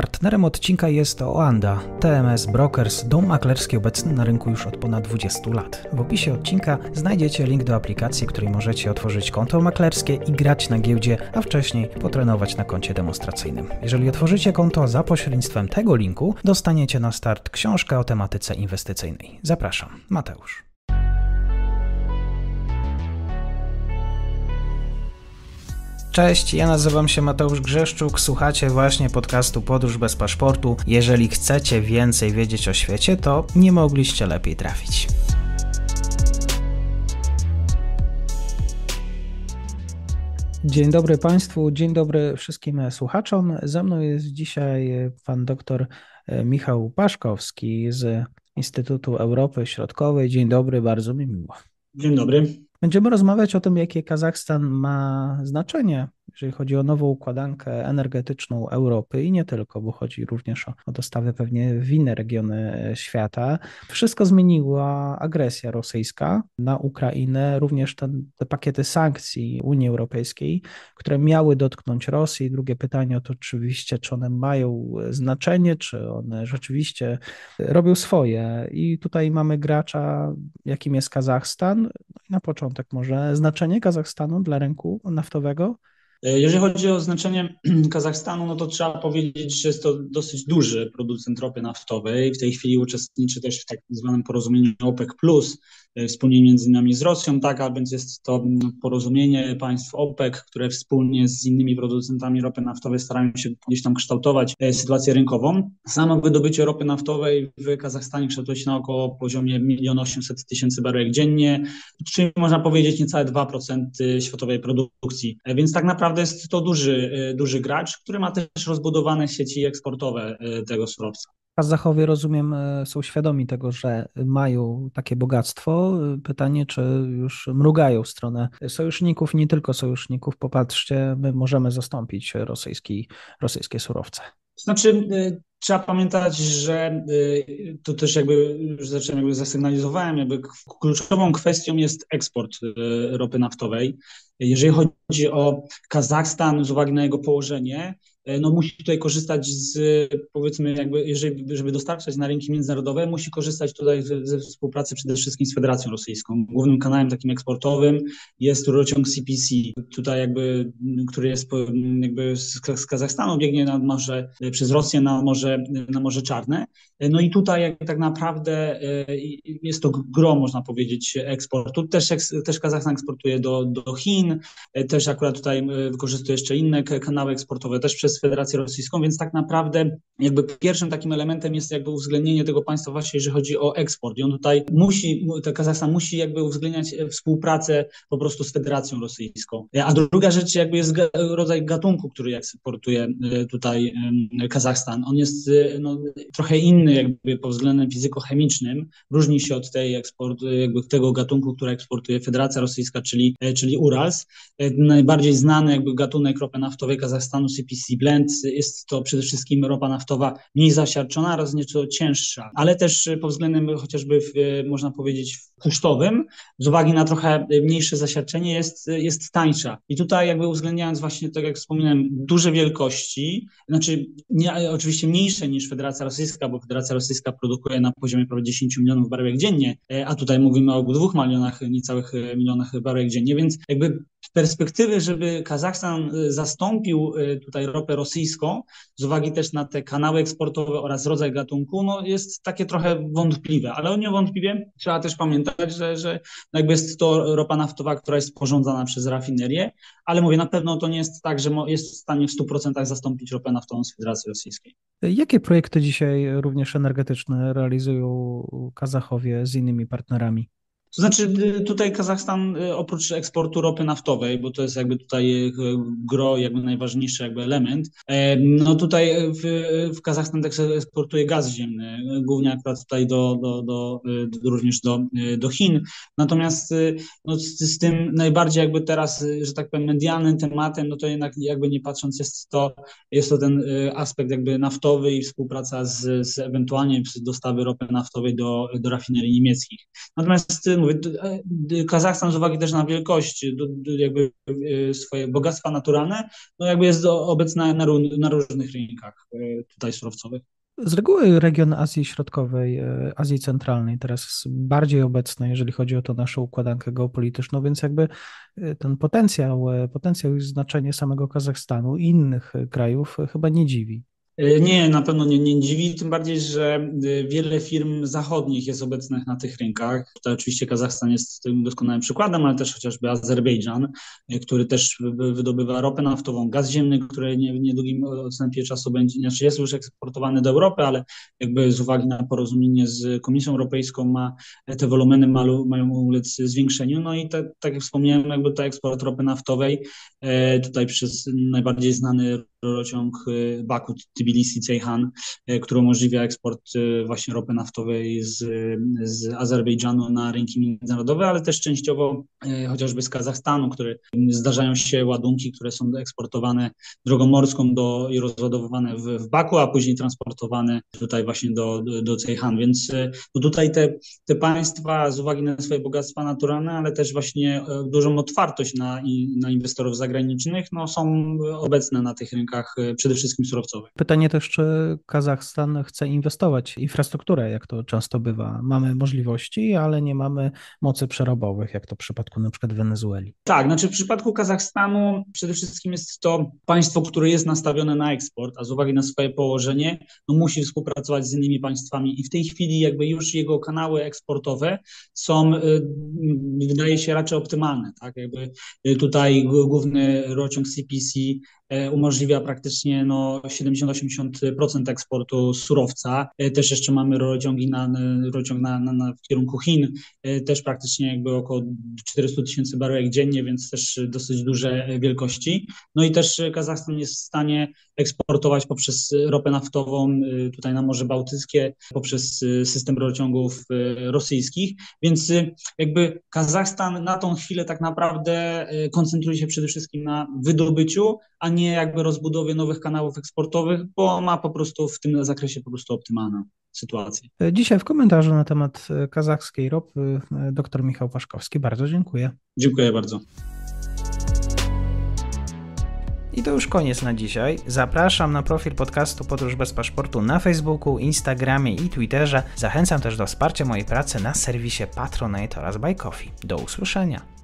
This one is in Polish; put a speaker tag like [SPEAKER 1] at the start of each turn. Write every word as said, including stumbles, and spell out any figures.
[SPEAKER 1] Partnerem odcinka jest Oanda, T M S Brokers, dom maklerski obecny na rynku już od ponad dwudziestu lat. W opisie odcinka znajdziecie link do aplikacji, w której możecie otworzyć konto maklerskie i grać na giełdzie, a wcześniej potrenować na koncie demonstracyjnym. Jeżeli otworzycie konto za pośrednictwem tego linku, dostaniecie na start książkę o tematyce inwestycyjnej. Zapraszam, Mateusz. Cześć, ja nazywam się Mateusz Grzeszczuk, słuchacie właśnie podcastu Podróż bez paszportu. Jeżeli chcecie więcej wiedzieć o świecie, to nie mogliście lepiej trafić. Dzień dobry Państwu, dzień dobry wszystkim słuchaczom. Ze mną jest dzisiaj pan doktor Michał Paszkowski z Instytutu Europy Środkowej. Dzień dobry, bardzo mi miło.
[SPEAKER 2] Dzień dobry.
[SPEAKER 1] Będziemy rozmawiać o tym, jakie Kazachstan ma znaczenie, jeżeli chodzi o nową układankę energetyczną Europy i nie tylko, bo chodzi również o, o dostawy pewnie w inne regiony świata. Wszystko zmieniła agresja rosyjska na Ukrainę, również ten, te pakiety sankcji Unii Europejskiej, które miały dotknąć Rosji. Drugie pytanie to oczywiście, czy one mają znaczenie, czy one rzeczywiście robią swoje. I tutaj mamy gracza, jakim jest Kazachstan. Na początek może znaczenie Kazachstanu dla rynku naftowego?
[SPEAKER 2] Jeżeli chodzi o znaczenie Kazachstanu, no to trzeba powiedzieć, że jest to dosyć duży producent ropy naftowej. W tej chwili uczestniczy też w tak zwanym porozumieniu OPEC plus, wspólnie między nami z Rosją, tak, a więc jest to porozumienie państw OPEC, które wspólnie z innymi producentami ropy naftowej starają się gdzieś tam kształtować sytuację rynkową. Samo wydobycie ropy naftowej w Kazachstanie kształtuje się na około poziomie milion osiemset tysięcy baryłek dziennie, czyli można powiedzieć niecałe dwa procent światowej produkcji, więc tak naprawdę jest to duży, duży gracz, który ma też rozbudowane sieci eksportowe tego surowca.
[SPEAKER 1] Kazachowie, rozumiem, są świadomi tego, że mają takie bogactwo. Pytanie, czy już mrugają w stronę sojuszników, nie tylko sojuszników. Popatrzcie, my możemy zastąpić rosyjski, rosyjskie surowce.
[SPEAKER 2] Znaczy, trzeba pamiętać, że to też jakby już zacząłem, jakby zasygnalizowałem, jakby kluczową kwestią jest eksport ropy naftowej. Jeżeli chodzi o Kazachstan, z uwagi na jego położenie, no musi tutaj korzystać z, powiedzmy, jakby, jeżeli, żeby dostarczać na rynki międzynarodowe, musi korzystać tutaj ze, ze współpracy przede wszystkim z Federacją Rosyjską. Głównym kanałem takim eksportowym jest rurociąg C P C, tutaj jakby, który jest jakby z, z Kazachstanu, biegnie nad morze, przez Rosję na morze, na Morze Czarne. No i tutaj jakby tak naprawdę jest to gro, można powiedzieć, eksportu. Też, też Kazachstan eksportuje do, do Chin, też akurat tutaj wykorzystuje jeszcze inne kanały eksportowe, też przez Federację Rosyjską, więc tak naprawdę jakby pierwszym takim elementem jest jakby uwzględnienie tego państwa właśnie, jeżeli chodzi o eksport. I on tutaj musi, Kazachstan musi jakby uwzględniać współpracę po prostu z Federacją Rosyjską. A druga rzecz jakby jest rodzaj gatunku, który eksportuje tutaj Kazachstan. On jest no, trochę inny jakby pod względem fizykochemicznym, różni się od tej eksport, jakby tego gatunku, który eksportuje Federacja Rosyjska, czyli, czyli Urals. Najbardziej znany jakby gatunek ropy naftowej Kazachstanu, C P C Blend, jest to przede wszystkim ropa naftowa mniej zasiarczona oraz nieco cięższa, ale też pod względem chociażby, w, można powiedzieć, kosztowym, z uwagi na trochę mniejsze zasiarczenie jest, jest tańsza. I tutaj jakby uwzględniając właśnie, tak jak wspominałem, duże wielkości, znaczy nie, oczywiście mniejsze niż Federacja Rosyjska, bo Federacja Rosyjska produkuje na poziomie prawie dziesięć milionów baryłek dziennie, a tutaj mówimy o dwóch milionach, niecałych milionach baryłek dziennie, więc jakby perspektywy, żeby Kazachstan zastąpił tutaj ropę rosyjską, z uwagi też na te kanały eksportowe oraz rodzaj gatunku, no jest takie trochę wątpliwe, ale niewątpliwie trzeba też pamiętać, że, że jakby jest to ropa naftowa, która jest sporządzana przez rafinerię, ale mówię, na pewno to nie jest tak, że jest w stanie w stu procentach zastąpić ropę naftową z Federacji Rosyjskiej.
[SPEAKER 1] Jakie projekty dzisiaj również energetyczne realizują Kazachowie z innymi partnerami?
[SPEAKER 2] To znaczy tutaj Kazachstan oprócz eksportu ropy naftowej, bo to jest jakby tutaj gro, jakby najważniejszy jakby element, no tutaj w, w Kazachstan też eksportuje gaz ziemny, głównie akurat tutaj do, do, do, do również do, do Chin. Natomiast no, z, z tym najbardziej jakby teraz, że tak powiem, medialnym tematem, no to jednak jakby nie patrząc jest to, jest to ten aspekt jakby naftowy i współpraca z, z ewentualnie z dostawy ropy naftowej do, do rafinerii niemieckich. Natomiast mówię, Kazachstan z uwagi też na wielkość, do, do jakby swoje bogactwa naturalne, no jakby jest obecna na, na różnych rynkach tutaj surowcowych.
[SPEAKER 1] Z reguły region Azji Środkowej, Azji Centralnej teraz jest bardziej obecny, jeżeli chodzi o to naszą układankę geopolityczną, więc jakby ten potencjał, potencjał i znaczenie samego Kazachstanu i innych krajów chyba nie dziwi.
[SPEAKER 2] Nie, na pewno nie, nie dziwi, tym bardziej, że wiele firm zachodnich jest obecnych na tych rynkach. Tutaj oczywiście Kazachstan jest tym doskonałym przykładem, ale też chociażby Azerbejdżan, który też wydobywa ropę naftową, gaz ziemny, który w niedługim odstępie czasu będzie, znaczy jest już eksportowany do Europy, ale jakby z uwagi na porozumienie z Komisją Europejską ma te wolumeny malu, mają ulec zwiększeniu. No i te, tak jak wspomniałem, jakby to eksport ropy naftowej tutaj przez najbardziej znany rurociąg Baku-Tbilisi-Ceyhan, który umożliwia eksport właśnie ropy naftowej z, z Azerbejdżanu na rynki międzynarodowe, ale też częściowo chociażby z Kazachstanu, który zdarzają się ładunki, które są eksportowane drogą morską do, i rozładowywane w, w Baku, a później transportowane tutaj właśnie do, do, do Ceyhan. Więc no tutaj te, te państwa z uwagi na swoje bogactwa naturalne, ale też właśnie dużą otwartość na, na inwestorów zagranicznych, no są obecne na tych rynkach przede wszystkim surowcowych.
[SPEAKER 1] Pytanie też, czy Kazachstan chce inwestować w infrastrukturę, jak to często bywa. Mamy możliwości, ale nie mamy mocy przerobowych, jak to w przypadku na przykład Wenezueli.
[SPEAKER 2] Tak, znaczy w przypadku Kazachstanu przede wszystkim jest to państwo, które jest nastawione na eksport, a z uwagi na swoje położenie, no musi współpracować z innymi państwami i w tej chwili jakby już jego kanały eksportowe są, wydaje się, raczej optymalne. Tak? Jakby tutaj główny rurociąg C P C umożliwia praktycznie no, siedemdziesiąt do osiemdziesięciu procent eksportu surowca. Też jeszcze mamy rurociągi na, rurociąg na, na, na, w kierunku Chin, też praktycznie jakby około czterysta tysięcy baryłek dziennie, więc też dosyć duże wielkości. No i też Kazachstan jest w stanie eksportować poprzez ropę naftową tutaj na Morze Bałtyckie, poprzez system rurociągów rosyjskich, więc jakby Kazachstan na tą chwilę tak naprawdę koncentruje się przede wszystkim na wydobyciu, a nie jakby rozbudowie nowych kanałów eksportowych, bo ma po prostu w tym zakresie po prostu optymalną sytuację.
[SPEAKER 1] Dzisiaj w komentarzu na temat kazachskiej ropy dr Michał Paszkowski. Bardzo dziękuję.
[SPEAKER 2] Dziękuję bardzo.
[SPEAKER 1] I to już koniec na dzisiaj. Zapraszam na profil podcastu Podróż bez paszportu na Facebooku, Instagramie i Twitterze. Zachęcam też do wsparcia mojej pracy na serwisie Patronite oraz Buy Coffee. Do usłyszenia.